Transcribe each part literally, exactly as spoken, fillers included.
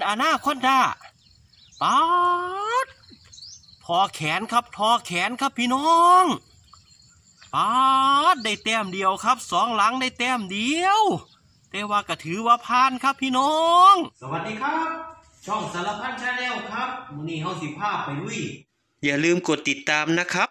อนาคอนดาป๊าดทอแขนครับทอแขนครับพี่น้องป๊าดได้แต้มเดียวครับสองหลังได้แต้มเดียวแต่ว่าก็ถือว่าผ่านครับพี่น้องสวัสดีครับช่องสารพันชาแนลครับมื้อนี้เฮาสิพาไปลุยอย่าลืมกดติดตามนะครับ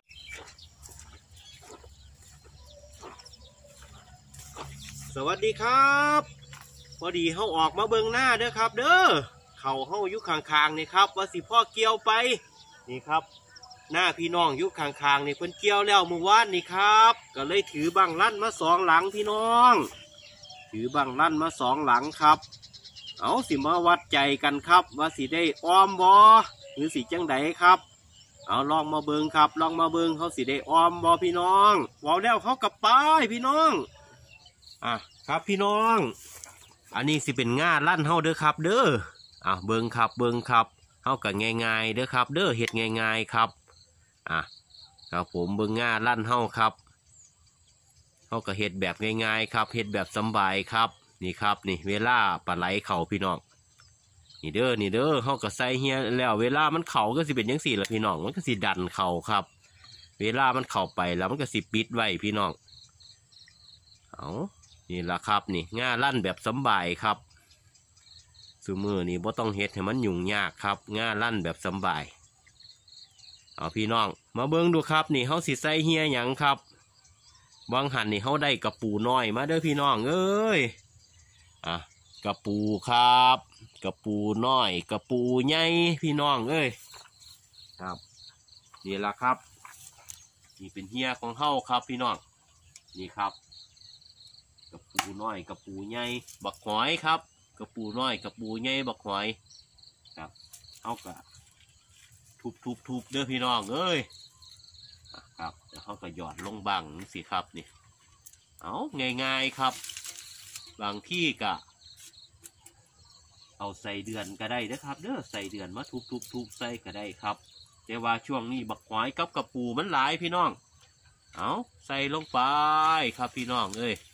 สวัสดีครับพอดีเฮาออกมาเบิ่งหน้าเด้อครับเด้อเขาเฮาอยู่ข้างๆนี่ครับว่าสิพ่อเกี่ยวไปนี่ครับหน้าพี่น้องอยู่ข้างๆนี่เพิ่นเกี่ยวแล้วเมื่อวานนี่ครับก็เลยถือบังลั่นมาสองหลังพี่น้องถือบังลั่นมาสองหลังครับเอาสิมาวัดใจกันครับว่าสิได้อ้อมบ่หรือสิจังไดครับเอาลองมาเบิ่งครับลองมาเบิ่งเขาสิได้อ้อมบ่พี่น้องเว้าแล้วเขากลับไปพี่น้องอ่ะครับพี่น้องอันนี้สิเป็นง่าลั่นเฮาเด้อครับเด้ออ่ะเบิ่งครับเบิ่งครับเฮาก็ง่ายๆเด้อครับเด้อเฮ็ดง่ายๆครับอ่ะครับผมเบิ่งง่าลั่นเฮาครับเฮาก็เฮ็ดแบบง่ายๆครับเฮ็ดแบบสบายครับนี่ครับนี่เวลาปลาไหลเข่าพี่น้องนี่เด้อนี่เด้อเฮาก็ใส่เฮียแล้วเวลามันเข่าก็สิเป็นจังซี่ล่ะพี่น้องมันก็สิดันเข่าครับเวลามันเข่าไปแล้วมันก็สิปิดไว้พี่น้องเอานี่ละครับนี่ง่าลั่นแบบสบายครับซุมือนี่บ่ต้องเฮ็ดให้มันยุ่งยากครับง่าลั่นแบบสบายเอาพี่น้องมาเบิ่งดูครับนี่เฮาสิใส่เฮียหยังครับบางหันนี่เฮาได้กระปูน้อยมาเด้อพี่น้องเอ้ยอ่ะกระปูครับกระปูน้อยกระปูใหญ่พี่น้องเอ้ยครับนี่ละครับนี่เป็นเฮียของเฮาครับพี่น้องนี่ครับกระปูน้อยกระปูใหญ่บักหอยครับกระปูน้อยกระปูใหญ่บักหอยครับเอากะทุบทุบทุบเด้อพี่น้องเอ้ยครับเดี๋ยวเขาก็หยอดลงบังสิครับนี่เอาง่ายๆครับบางที่กะเอาใส่เดือนก็ได้นะครับเด้อใส่เดือนมาทุบทุบทุบใส่ก็ได้ครับแต่ว่าช่วงนี้บักหอยกับกระปูมันหลายพี่น้องเอาใส่ลงไปครับพี่น้องเอ้ย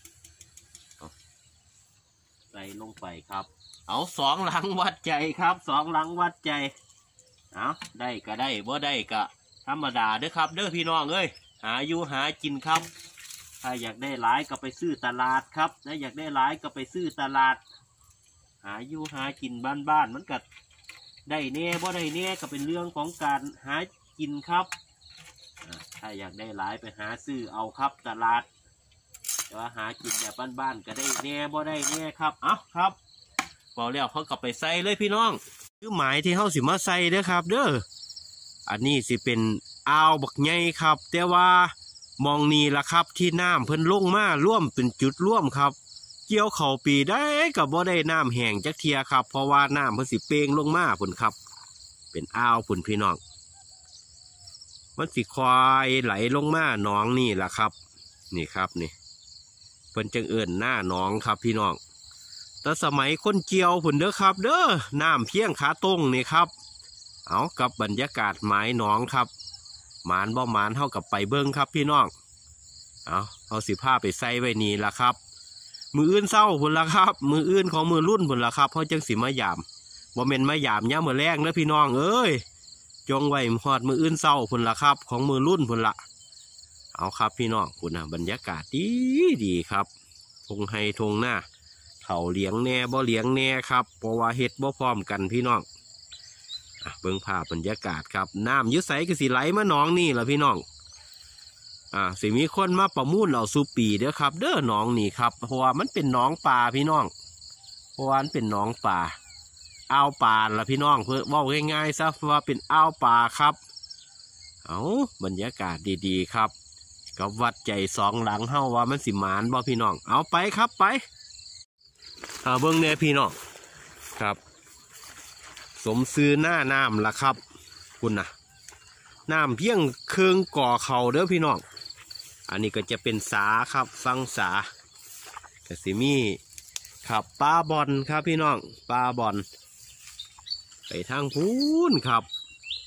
ใส่ลงไปครับเอาสองหลังวัดใจครับสองหลังวัดใจเอาได้ก็ได้บ่ได้ก็ธรรมดาเด้อครับเด้อพี่น้องเอ้ยหาอยู่หากินครับถ้าอยากได้หลายก็ไปซื้อตลาดครับถ้าอยากได้หลายก็ไปซื้อตลาดหาอยู่หากินบ้านๆมันก็ได้แน่บ่ได้แน่ก็เป็นเรื่องของการหากินครับถ้าอยากได้หลายไปหาซื้อเอาครับตลาดแต่ว่าหากินแบบบ้านๆก็ได้แน่บ่ได้แน่ครับเอ้าครับพอแล้วเขากลับไปใส่เลยพี่น้องคือหมายที่เขาสิมาใส่เด้อครับเด้ออันนี้สิเป็นอ่าวบักใหญ่ครับแต่ว่ามองนี่ละครับที่น้ำเพิ่นลงมาร่วมเป็นจุดร่วมครับเกี่ยวเข่าปีได้กับบ่ได้น้ำแห้งจักเทียครับเพราะว่าน้ำเพิ่นสิเป่งลงมาพุ่นครับเป็นอ่าวพุ่นพี่น้องมันสิควายไหลลงมาหนองนี่ละครับนี่ครับนี่เพิ่นจังเอิ้นหน้าหนองครับพี่น้องแต่สมัยคนเกี่ยวพุ่นเด้อครับเด้อน้ำเพียงขาตรงนี่ครับเอากับบรรยากาศหมายหนองครับหมานบ่หมานเท่ากับไปเบิ้งครับพี่น้องเอาเอาสิผ้าไปใส่ไว้นี่ละครับมืออื่นเศร้าพุ่นละครับมืออื่นของมือรุ่นพุ่นละครับเพราะจังสิมายามบ่เม็นมายามย่ามือแรงเด้อพี่น้องเอ้ยจงไว้หอดมืออื่นเศร้าพุ่นละครับของมือรุ่นพุ่นละเอาครับพี่น้องพุ่นนะบรรยากาศดีดีครับทงไฮทงหน้าเถ่าเลี้ยงแน่บ่เลี้ยงแน่ครับเพราะว่าเฮ็ดบ่พร้อมกันพี่น้องเบิ่งภาพบรรยากาศครับน้ำยึดใสก็สิไหลมาหนองนี่แหละพี่น้องอ่าสิมีคนมาประมูลเอาสูปีเด้อครับเด้อหนองนี่ครับเพราะว่ามันเป็นหนองป่าพี่น้องเพราะว่ามันเป็นหนองป่าอ่าวป่าละพี่น้องเพื่อว่าง่ายๆซะว่าเป็นอ่าวป่าครับเอาบรรยากาศดีๆครับกับวัดใจสองหลังเฮาว่ามันสิหมานบ่พี่น้องเอาไปครับไปเอาเบิ่งเนี่ยพี่น้องครับสมซื้อหน้าน้ำละครับคุณนะน้ำเพียงเครื่องก่อเข่าเด้อพี่น้องอันนี้ก็จะเป็นสาครับฟังสากระสิมีครับปลาบอลครับพี่น้องปลาบอลไปทางพูนครับ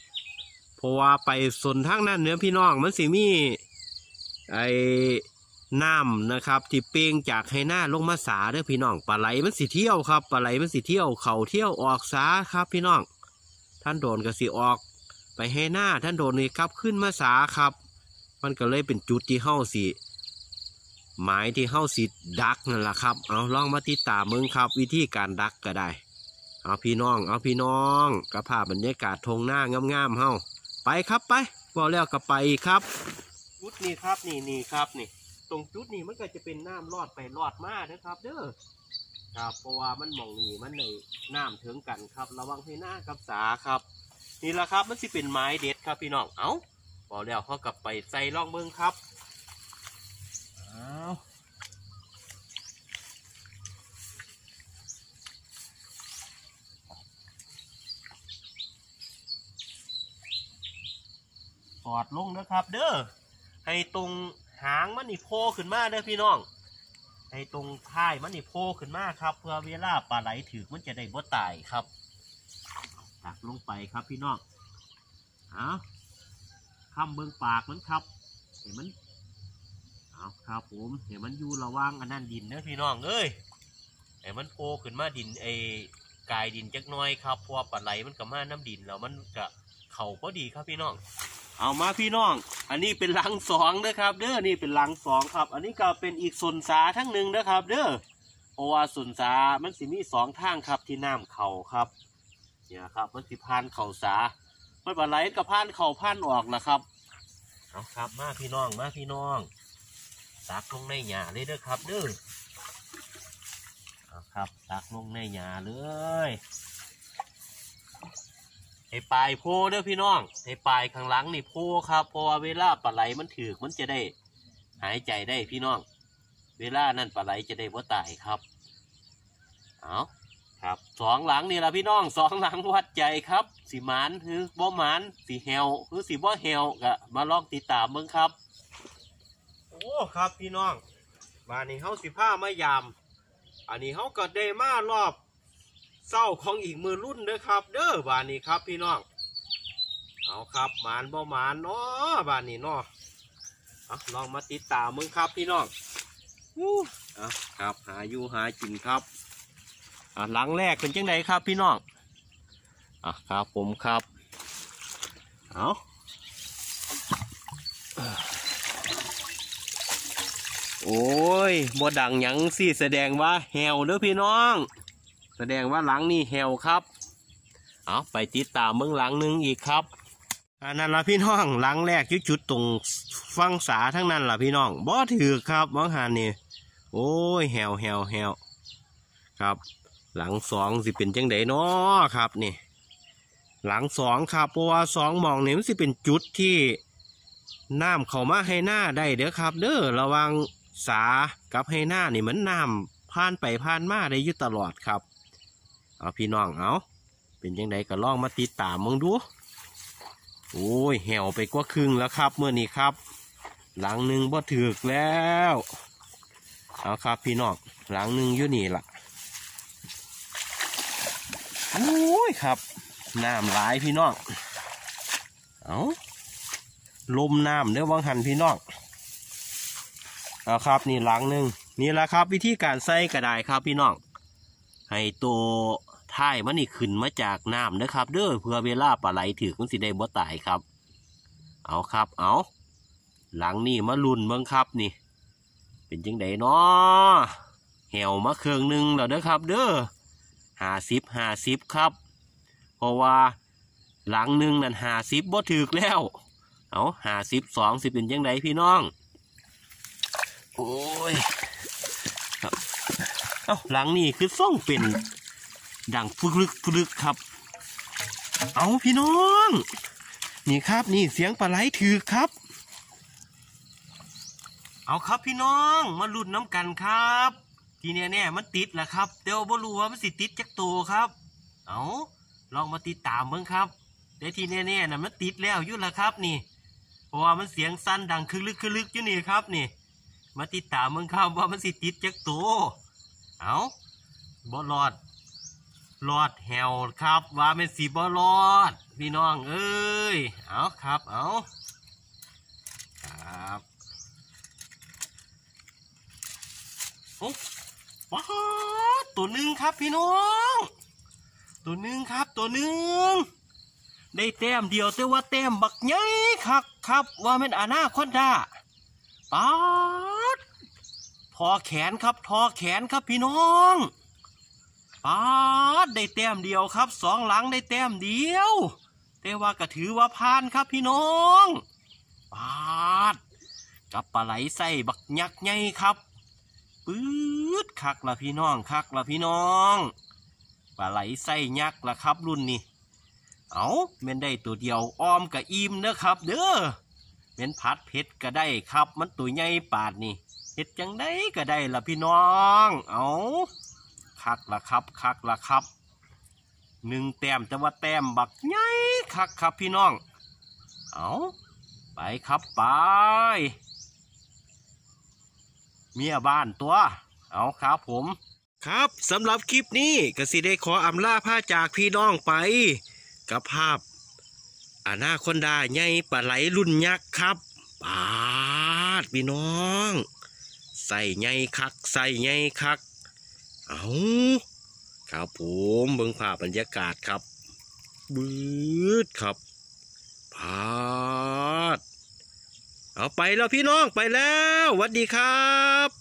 เพราะว่าไปส่วนทางนั้นเนื้อพี่น้องมันสิมีไอ้น้ำนะครับที่เป่งจากให้หน้าลงมาสาเด้อพี่น้องปลาไหลมันสิเที่ยวครับปลาไหลมันสิเที่ยวเข่าเที่ยวออกสาครับพี่น้องท่านโดนก็สิออกไปให้หน้าท่านโดนนี่ครับขึ้นมาสาครับมันก็เลยเป็นจุดที่เฮ้าสิหมายที่เฮ้าสิดักนั่นแหละครับเอาลองมาติดตามมึงครับวิธีการดักก็ได้เอาพี่น้องเอาพี่น้องกระพาบรรยากาศทงหน้างามๆเฮ้าไปครับไปบอกแล้วก็ไปครับจุดนี้ครับนี่นี่ครับนี่ตรงจุดนี้มันก็จะเป็นน้ำรอดไปรอดมานะครับเด้อครับเพราะว่ามันมองนี่มันในน้ำถึงกันครับระวังให้หน้ากับสาครับนี่แหละครับมันสิเป็นไม้เด็ดครับพี่น้องเอาบอกแล้วเขากลับไปใส่ล่องเบิ้งครับเอาสอดลงนะครับเด้อให้ตรงหางมันนี่โผล่ขึ้นมาเด้อพี่น้องให้ตรงท้ายมันนี่โผล่ขึ้นมาครับเพื่อเวลาปลาไหลถือมันจะได้บ่ตายครับตักลงไปครับพี่น้องเอาคำเบิ้งปากมันครับเห็นมันเอาครับผมเห็นมันอยู่ระว่างอันนั้นดินเด้อพี่น้องเอ้ยเห็นมันโผล่ขึ้นมาดินไอ้กายดินจักน้อยครับเพราะว่าปลาไหลมันกับมาน้ำดินแล้วมันก็เข่าพอดีครับพี่น้องเอามาพี่น้องอันนี้เป็นลังสองนะครับเด้อนี่เป็นลังสองครับอันนี้ก็เป็นอีกส่วนสาทั้งหนึ่งนะครับเด้อเพราะว่าส่วนสามันสิมีสองทางครับที่น้ำเข่าครับเนี่ยครับมันสิพานเข่าสามันปลาไหลกับพานเข่าพานออกนะครับเอาครับมาพี่น้องมาพี่น้องตักลงในหญ้าเลยเด้อครับเด้อเอาครับตักลงในหญ้าเลยให้ปลายโพเด้อพี่น้องให้ปลายข้างหลังนี่โพครับเพราะว่าเวลาปลาไหลมันถือมันจะได้หายใจได้พี่น้องเวลานั่นปลาไหลจะได้บ่ตายครับเอาครับสองหลังนี่ละพี่น้องสองหลังวัดใจครับสีหมานหรือบ่หมานสีเฮวหรือสีบ่เฮวก็มาลองติดตามเบิ่งครับโอ้ครับพี่น้องบ้านนี้เฮาสิผ้ามายามอันนี้เฮาก็ได้มารอบเศร้าของอีกมือรุ่นเด้อครับเด้อบ้านนี้ครับพี่น้องเอาครับหมานบ่หมานเนาะบ้านนี้เนาะเอาลองมาติดตามมึงครับพี่น้องอู้เอาครับหาอยู่หากินครับอ่ะหลังแรกเป็นจังไดครับพี่น้องอ่ะครับผมครับเอาโอ้ยบ่ดังหยังสิแสดงว่าแหวเด้อพี่น้องแสดงว่าหลังนี่แหวครับเอาไปติดตามเมืองหลังหนึ่งอีกครับอันนั้นละพี่น้องหลังแรกยุดจุดตรงฟังสาทั้งนั้นล่ะพี่น้องบ่ถือครับมองหันนี่โอ้ยแหวแหวแหวครับหลังสองสิเป็นจังไดเนาะครับนี่หลังสองครับเพราะว่าสองมองนี่มันสิเป็นจุดที่น้ำเข้ามาให้หน้าได้เด้อครับเด้อระวังสากับให้หน้านี่เหมือนน้ำผ่านไปผ่านมาได้อยู่ตลอดครับเอาพี่น้องเอาเป็นจังไดก็ลองมาติดตามมึงดูโอ้ยแหวไปกว่าครึ่งแล้วครับเมื่อนี้ครับหลังหนึ่งบ่ถือกแล้วเอาครับพี่น้องหลังหนึ่งอยู่นี่ล่ะโอ้ยครับน้ำหลายพี่น้องเอาลมน้ำเด้อวังหันพี่น้องเอาครับนี่หลังหนึ่งนี่แหละครับวิธีการใส่กระไดครับพี่น้องให้ตัวท้ายมันนี่ขึ้นมาจากน้ำนะครับเด้อเพื่อเวลาปลาไหลถือมันสิได้บ่ตายครับเอาครับเอาหลังนี่มาลุ่นเบิ่งครับนี่เป็นจังไดเนาะแหวมาเครื่องหนึ่งแล้วเด้อครับเด้อห้าสิบห้าสิบครับเพราะว่าหลังหนึ่งนั่นห้าสิบบ่ถือแล้วเอาห้าสิบสองสิเป็นจังไดพี่น้องโอ้ยครับเอาหลังนี่คือส่งเป็นดังพึกลึกพึกลึกครับเอาพี่น้องนี่ครับนี่เสียงปลาไหลถือครับเอาครับพี่น้องมาลุ้นน้ำกันครับทีเนี้ยเนี่ยมันติดแหละครับเดี๋ยวบ่รู้ว่ามันสิติดจักตัวครับเอาลองมาติดตามเบิ่งครับเดี๋ยวทีเนี้ยเนี่ยน่ะมันติดแล้วยุ่นละครับนี่เพราะว่ามันเสียงสั้นดังคึกลึกคึกลึกอยู่นี่ครับนี่มาติดตามเบิ่งครับว่ามันสิติดจักตัวเอาบ่รอดรอดแหวครับว่าเป็นสีบ่รอดพี่น้องเอ้ยเอาครับเอาครับอ้ว้าตัวหนึ่งครับพี่น้องตัวหนึ่งครับตัวหนึ่งได้แต้มเดียวแต่ว่าแต้มบักใหญ่คักครับว่าเป็นอาณาคอนดาป๊าดทอแขนครับทอแขนครับพี่น้องป๊าดได้แต้มเดียวครับสองหลังได้แต้มเดียวแต่ว่าก็ถือว่าผ่านครับพี่น้องป๊าดกับปลาไหลใส่บักยักษ์ใหญ่ครับปื๊ดคักละพี่น้องคักละพี่น้องปลาไหลใส่ยักษ์ละครับรุ่นนี้เอาเม่นได้ตัวเดียวอ้อมกับอิ่มเด้อครับเด้อเม่นผัดเผ็ดก็ได้ครับมันตัวใหญ่ปาดนี่เผ็ดจังได้ก็ได้ละพี่น้องเอาคักละครับคักละครับหนึ่งแต้มแต่ว่าแต้มบักใหญ่คักครับพี่น้องเอาไปครับไปเมียบ้านตัวเอาครับผมครับสำหรับคลิปนี้ก็สิได้ขออำลาผ้าจากพี่น้องไปกับภาพอาณาคอนดาใหญ่ปลาไหลรุ่นยักษ์ครับปาดพี่น้องใส่ใหญ่คักใส่ใหญ่คักเอาครับผมเบิ่งภาพบรรยากาศครับบืดครับพาดเอาไปแล้วพี่น้องไปแล้วสวัสดีครับ